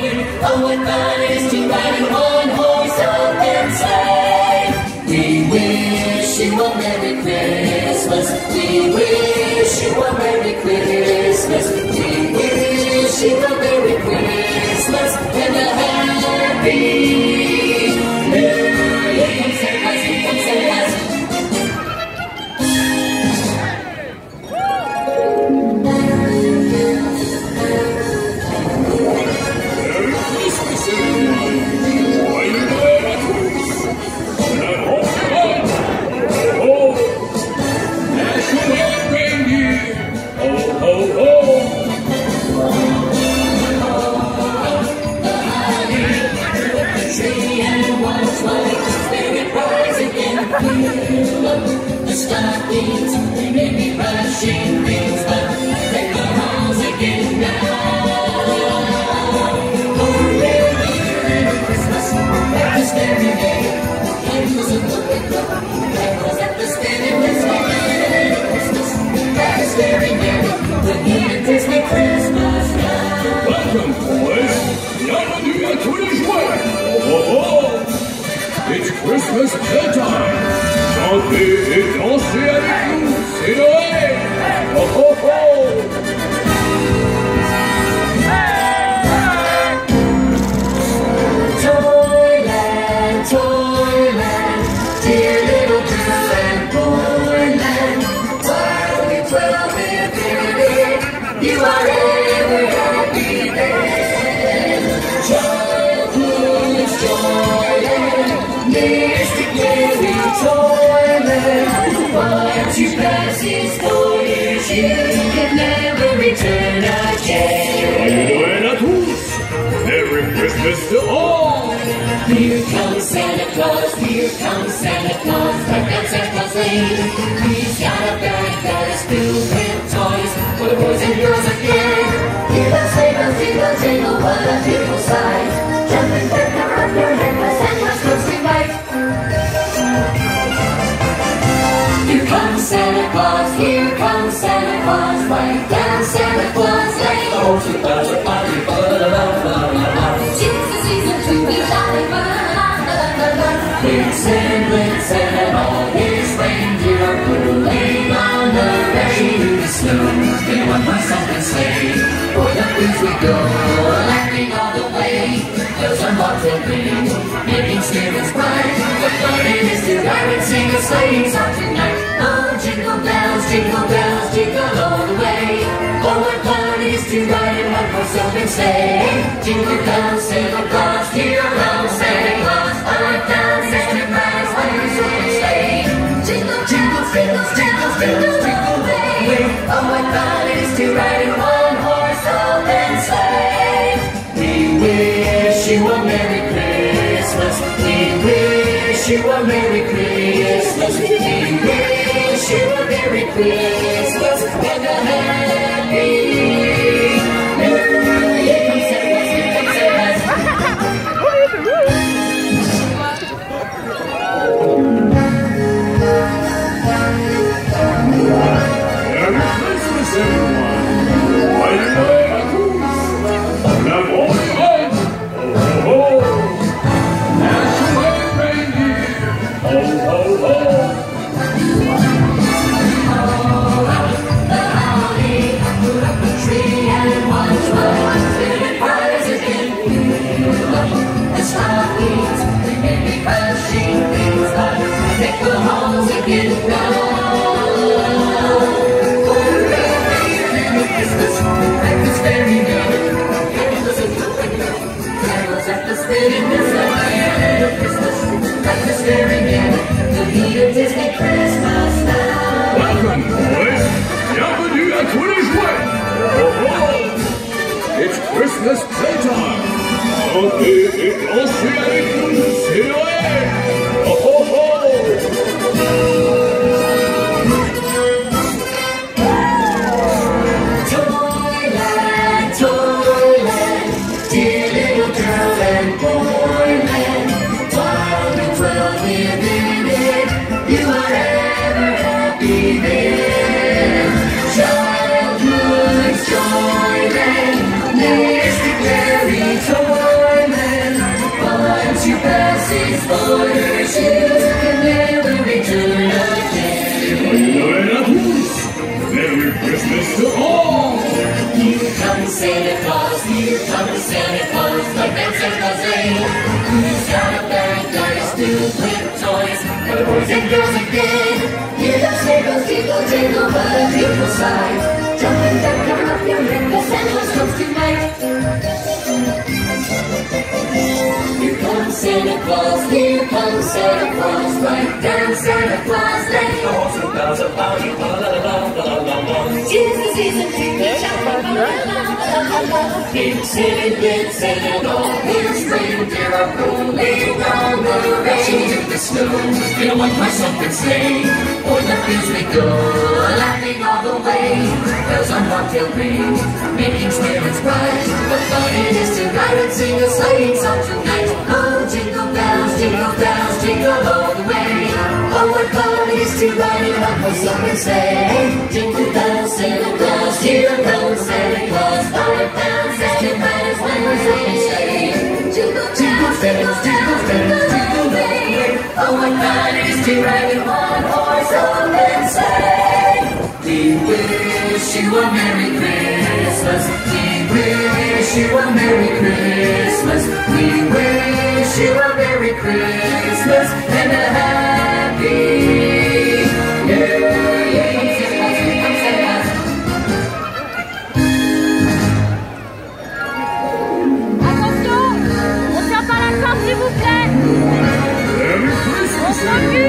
Oh, what fun it is to ride in one-horse open sleigh. We wish you a Merry Christmas. We wish you a Merry Christmas. We wish you a Merry Christmas and a Happy New Year. Come say us, come say us. The stockings, they may be rushing things, but they go home again now. Oh, Merry Christmas, Christmas every day. Candles in the window, candles at the spinning wheel. Merry Christmas, Christmas every day. The new Disney Christmas now. Welcome, boys. Bienvenue à tous les jouets. Oh, oh. It's Christmas playtime. Chantez et dansez avec nous, c'est Noël! Oh oh oh! Toyland, Toyland, dear little girl and boyland, while we dwell within, you are ever happy then. Childhood's joyland, mystic Mary Toyland. Once you pass these borders, you can never return again. Noël à tous! Merry Christmas to all! Here comes Santa Claus, here comes Santa Claus, right down Santa Claus Lane. He's got a bag that is filled with toys for the boys and girls again. Hear those sleigh bells jingle, jingle, what a beautiful sight. Jumping back around your head, my Santa Claus comes to light. Here comes Santa Claus, here comes Santa Claus, right down Santa Claus Lane. Oh, to the party, ba-da-da-da-da-da. Jesus is a true be jolly, ba-da-da-da-da-da. Blitzen and all his reindeer are pulling on the ready to snow. In one horse open sleigh, for the woods we go, laughing all the way. Bells on bobtail ring, making spirits bright. What fun it is to ride and sing a sleighing song tonight. Oh, jingle bells, jingle all the way. Oh, what fun it is to ride in one horse open sleigh. Jingle bells, Santa Claus, here comes Santa Claus. Oh, what fun it is to ride in one horse open sleigh. Jingle, jingle, jingle, jingle, jingle, jingle way. Oh, what fun it is to ride in one horse open sleigh. We wish you a Merry Christmas. We wish you a Merry Christmas. We wish you a Merry Christmas and a Happy New Year. Come say us, come say us. Merry Christmas, everyone! Joyeux Noël à tous! En avant les mains! Oh oh oh! Dash away, reindeer! Oh oh oh! The holly, put up the tree and watch my spirit rise again. The stockings, they may be crushing things, but they go home again now. Christmas very good. Candles in the window, candles at the spinning wheel. Christmas very good. The beat of Disney Christmas now. Welcome, boys! Bienvenue à tous les jouets! Oh oh! It's Christmas playtime! Chantez et dansez avec nous, c'est Noël! Oh oh oh! Toyland, Toyland, dear little girl and boyland, while we dwell within it, you are ever happy then. Childhood's joyland, mystic Mary Toyland. is for your shoes can never return again. Merry Christmas to all! Here comes Santa Claus, here comes Santa Claus, like that Santa's sleigh. He's got a bag that is filled with toys for the boys and girls again. Hear those jingle, jingle, jingle, what a beautiful sight. Jumping down, cover up your lip, the Santa Claus comes tonight. Here comes Santa Claus, here comes Santa Claus, right down Santa Claus Lane. The horse and bells are bowing, la la la la la la. Jesus season to be jumping, la la la la la. Big Santa, all his reindeer are rolling down the range in the snow. In a one-horse open sleigh, o'er the fields we go, laughing all the way. Bells on bobtail ring, making spirits bright. What fun it is to ride and sing a sleighing song tonight. Oh, jingle bells, jingle all the way. Oh, what fun it is to ride in a one-horse open sleigh. Jingle bells, here comes Santa Claus. 5 pounds and it matters when we're saying jingle bells, jingle way. Oh, what fun it is to ride in one-horse open sleigh. We wish you a Merry Christmas. We wish you a Merry Christmas. We wish you a Merry Christmas and a Happy New Year. Attention, on tient pas la corde s'il vous plaît. Merry Christmas, On s'occupe.